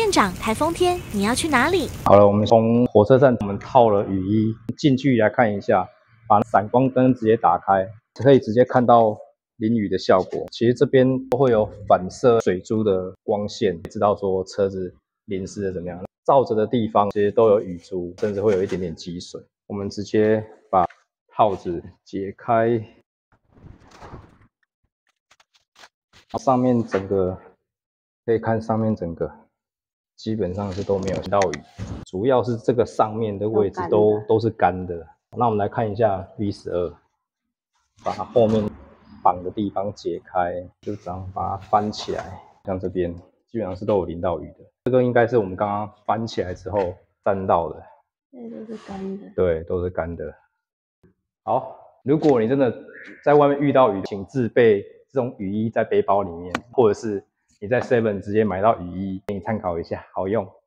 店长，台风天你要去哪里？ 好了，我们从火车站，我们套了雨衣，近距离来看一下，把闪光灯直接打开，可以直接看到淋雨的效果。其实这边都会有反射水珠的光线，知道说车子淋湿的怎么样。照着的地方其实都有雨珠，甚至会有一点点积水。我们直接把套子解开，上面整个可以看上面整个基本上是都没有淋到雨，主要是这个上面的位置都是干的。那我们来看一下 V12，把后面绑的地方解开，就这样把它翻起来，像这边基本上是都有淋到雨的。这个应该是我们刚刚翻起来之后沾到的， 对，都是干的。 对，都是干的。好，如果你真的在外面遇到雨，请自备这种雨衣在背包里面，或者是你在 Seven 直接买到雨衣，给你参考一下，好用。